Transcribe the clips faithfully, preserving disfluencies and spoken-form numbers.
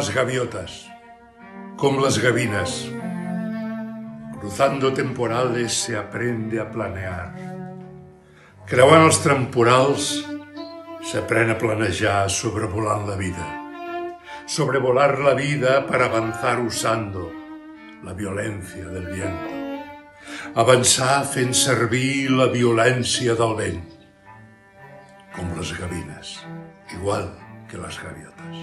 las gaviotas, como las gavinas. Cruzando temporales se aprende a planear. Creuant els temporals s'aprèn a planejar sobrevolant la vida. Sobrevolar la vida para avanzar usando la violencia del viento. Avançar fent servir la violència del vent. Com les gavines, igual que las gaviotas.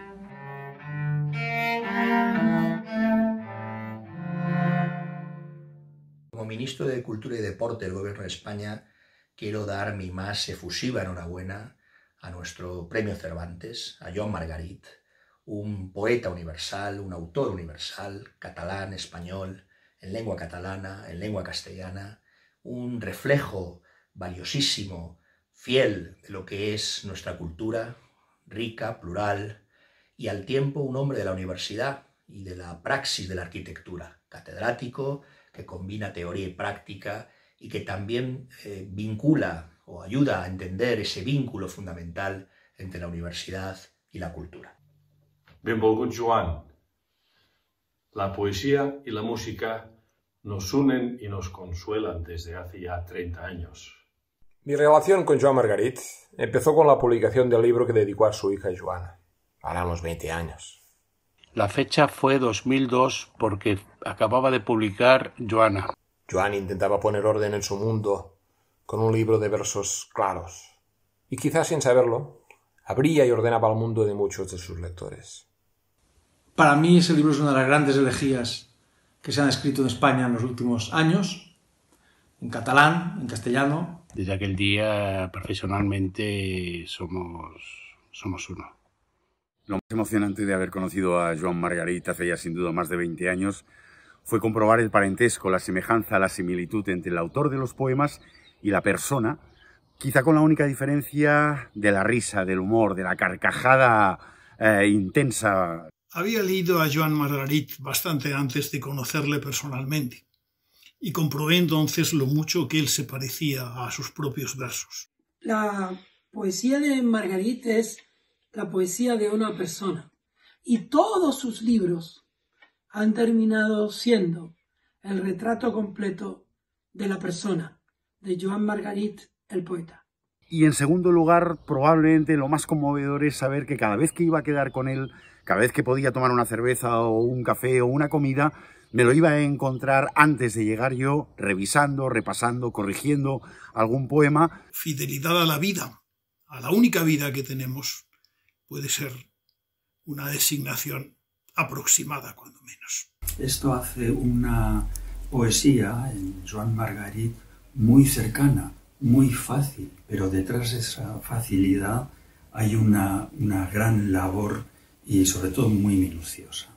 Como ministro de Cultura y Deporte del Gobierno de España, quiero dar mi más efusiva enhorabuena a nuestro Premio Cervantes, a Joan Margarit, un poeta universal, un autor universal, catalán, español, en lengua catalana, en lengua castellana, un reflejo valiosísimo, fiel de lo que es nuestra cultura, rica, plural, y al tiempo un hombre de la universidad y de la praxis de la arquitectura, catedrático, que combina teoría y práctica y que también eh, vincula o ayuda a entender ese vínculo fundamental entre la universidad y la cultura. Benvolgut Joan, la poesía y la música nos unen y nos consuelan desde hace ya treinta años. Mi relación con Joan Margarit empezó con la publicación del libro que dedicó a su hija Joana. Hará unos veinte años. La fecha fue dos mil dos porque acababa de publicar Joana. Joan intentaba poner orden en su mundo con un libro de versos claros. Y quizás sin saberlo, abría y ordenaba el mundo de muchos de sus lectores. Para mí ese libro es una de las grandes elegías que se han escrito en España en los últimos años, en catalán, en castellano. Desde aquel día, profesionalmente, somos, somos uno. Lo más emocionante de haber conocido a Joan Margarit hace ya sin duda más de veinte años fue comprobar el parentesco, la semejanza, la similitud entre el autor de los poemas y la persona, quizá con la única diferencia de la risa, del humor, de la carcajada eh, intensa. Había leído a Joan Margarit bastante antes de conocerle personalmente y comprobé entonces lo mucho que él se parecía a sus propios versos. La poesía de Margarit es la poesía de una persona y todos sus libros han terminado siendo el retrato completo de la persona, de Joan Margarit, el poeta. Y en segundo lugar, probablemente lo más conmovedor es saber que cada vez que iba a quedar con él, cada vez que podía tomar una cerveza o un café o una comida, me lo iba a encontrar antes de llegar yo, revisando, repasando, corrigiendo algún poema. Fidelidad a la vida, a la única vida que tenemos, puede ser una designación aproximada, cuando menos. Esto hace una poesía en Joan Margarit muy cercana, muy fácil, pero detrás de esa facilidad hay una, una gran labor y sobre todo muy minuciosa.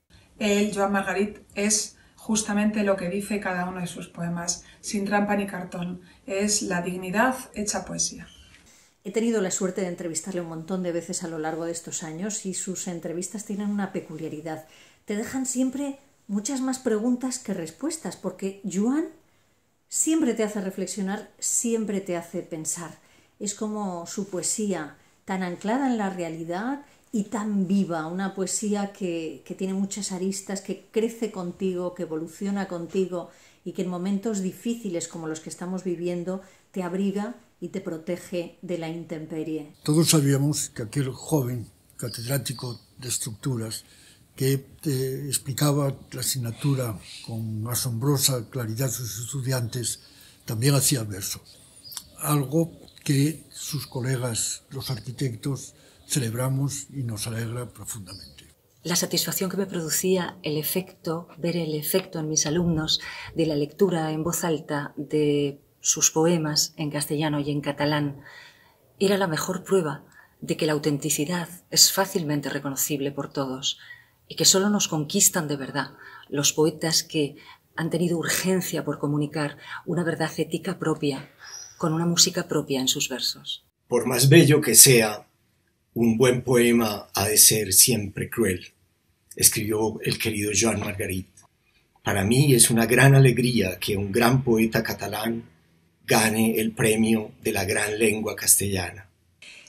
El Joan Margarit es justamente lo que dice cada uno de sus poemas, sin trampa ni cartón, es la dignidad hecha poesía. He tenido la suerte de entrevistarle un montón de veces a lo largo de estos años y sus entrevistas tienen una peculiaridad. Te dejan siempre muchas más preguntas que respuestas, porque Joan siempre te hace reflexionar, siempre te hace pensar. Es como su poesía, tan anclada en la realidad y tan viva, una poesía que, que tiene muchas aristas, que crece contigo, que evoluciona contigo y que en momentos difíciles como los que estamos viviendo te abriga y te protege de la intemperie. Todos sabíamos que aquel joven catedrático de estructuras que eh, explicaba la asignatura con asombrosa claridad a sus estudiantes, también hacía verso. Algo que sus colegas, los arquitectos, celebramos y nos alegra profundamente. La satisfacción que me producía el efecto, ver el efecto en mis alumnos de la lectura en voz alta de sus poemas en castellano y en catalán, era la mejor prueba de que la autenticidad es fácilmente reconocible por todos y que solo nos conquistan de verdad los poetas que han tenido urgencia por comunicar una verdad ética propia con una música propia en sus versos. Por más bello que sea, un buen poema ha de ser siempre cruel, escribió el querido Joan Margarit. Para mí es una gran alegría que un gran poeta catalán gane el premio de la gran lengua castellana.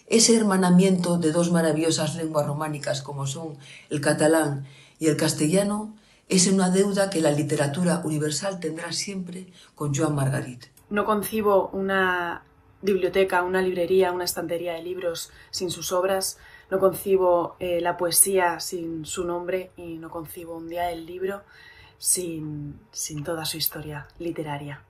ese hermanamiento de dos maravillosas lenguas románicas como son el catalán y el castellano es una deuda que la literatura universal tendrá siempre con Joan Margarit. No concibo una biblioteca, una librería, una estantería de libros sin sus obras, no concibo eh, la poesía sin su nombre y no concibo un día del libro sin, sin toda su historia literaria.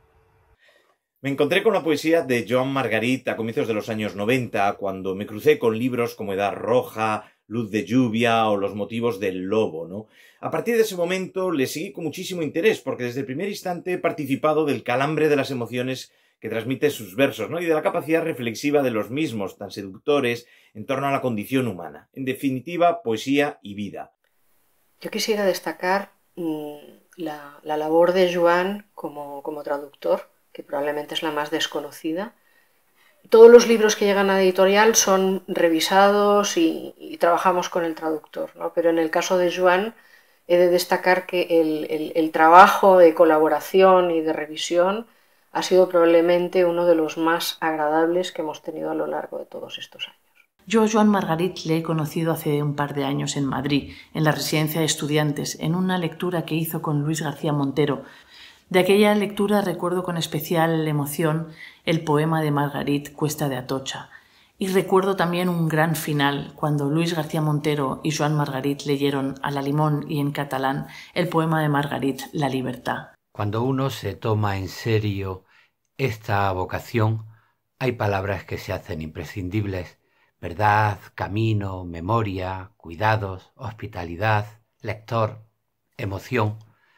Me encontré con la poesía de Joan Margarit a comienzos de los años noventa, cuando me crucé con libros como Edad Roja, Luz de Lluvia o Los motivos del lobo, ¿no? A partir de ese momento le seguí con muchísimo interés, porque desde el primer instante he participado del calambre de las emociones que transmite sus versos, ¿no? Y de la capacidad reflexiva de los mismos, tan seductores, en torno a la condición humana. En definitiva, poesía y vida. Yo quisiera destacar mmm, la, la labor de Joan como, como traductor, que probablemente es la más desconocida. Todos los libros que llegan a la editorial son revisados y, y trabajamos con el traductor, ¿no? Pero en el caso de Joan he de destacar que el, el, el trabajo de colaboración y de revisión ha sido probablemente uno de los más agradables que hemos tenido a lo largo de todos estos años. Yo a Joan Margarit le he conocido hace un par de años en Madrid, en la residencia de estudiantes, en una lectura que hizo con Luis García Montero. De aquella lectura recuerdo con especial emoción el poema de Margarit, Cuesta de Atocha. Y recuerdo también un gran final, cuando Luis García Montero y Joan Margarit leyeron a la limón y en catalán el poema de Margarit, La libertad. Cuando uno se toma en serio esta vocación, hay palabras que se hacen imprescindibles: verdad, camino, memoria, cuidados, hospitalidad, lector, emoción.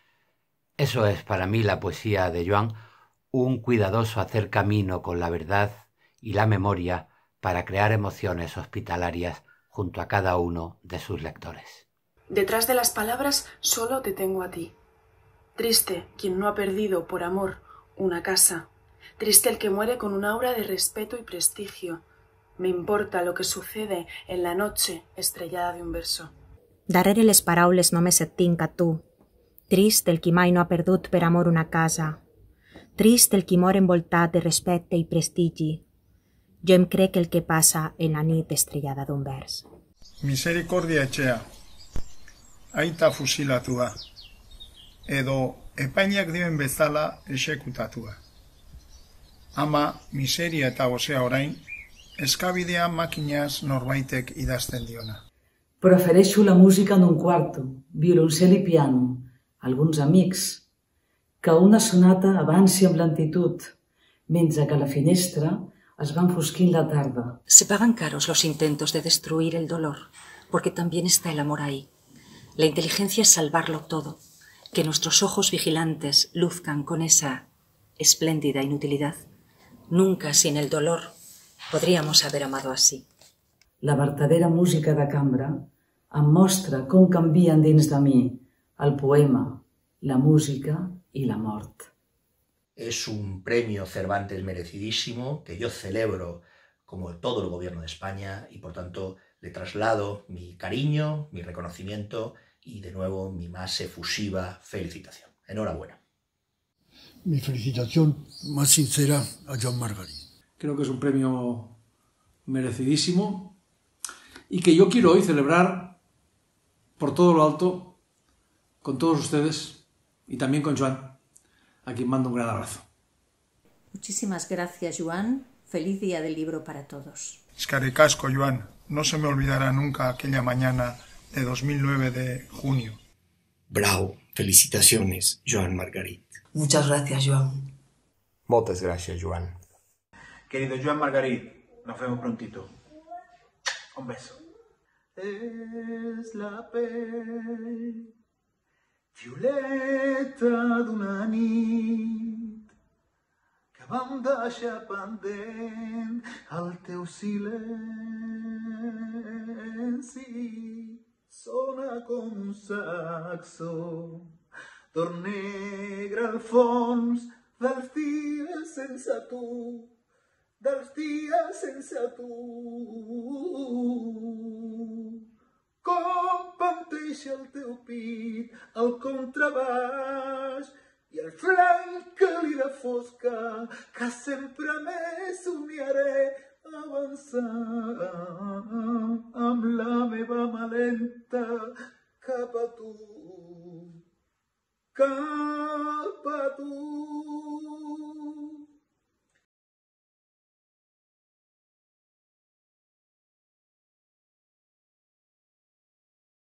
Eso es para mí la poesía de Joan, un cuidadoso hacer camino con la verdad y la memoria para crear emociones hospitalarias junto a cada uno de sus lectores. Detrás de las palabras solo te tengo a ti. Triste quien no ha perdido por amor una casa. Triste el que muere con un aura de respeto y prestigio. Me importa lo que sucede en la noche estrellada de un verso. Darrere les paraules només et tinc a tu. Trist el qui mai no ha perdut per amor una casa. Trist el qui mor envoltat de respecte i prestigi. Jo em crec el que passa en la nit estrellada d'un vers. Misericordia etxea, aita fusilatua, edo epainak dioen bezala exekutatua. Ama, miseria eta gozea orain, eskabidea makinaz norbaitek idazten diona. Prefereixo la música en un quarto, violoncel i piano, alguns amics, que una sonata avanci amb lentitud, mentre que a la finestra es va enfosquint la tarda. Se pagan caros los intentos de destruir el dolor, porque también está el amor ahí. La inteligencia es salvarlo todo, que nuestros ojos vigilantes luzcan con esa espléndida inutilidad. Nunca sin el dolor podríamos haber amado así. La vertadera música de cambra em mostra com canvien dins de mi el poema, la música y la mort. Es un premio Cervantes merecidísimo que yo celebro como todo el gobierno de España y por tanto le traslado mi cariño, mi reconocimiento y de nuevo mi más efusiva felicitación. Enhorabuena. Mi felicitación más sincera a Joan Margarit. Creo que es un premio merecidísimo y que yo quiero hoy celebrar por todo lo alto con todos ustedes y también con Joan, a quien mando un gran abrazo. Muchísimas gracias, Joan. Feliz día del libro para todos. Eskerrik asko, Joan. No se me olvidará nunca aquella mañana de dos mil nueve de junio. Bravo. Felicitaciones, Joan Margarit. Muchas gracias, Joan. Moltes gràcies, Joan. Querido Joan Margarit, nos vemos prontito. Un beso. Es la pell violeta d'una nit que vam deixar pendent el teu silenci. Sona com un saxo, d'or negre al fons dels dies sense tu, dels dies sense tu. Com panteixa el teu pit, el contrabaix i el flanc que li de fosca, que sempre més somiaré avançant. amb la meva malenta cap a tu. Cap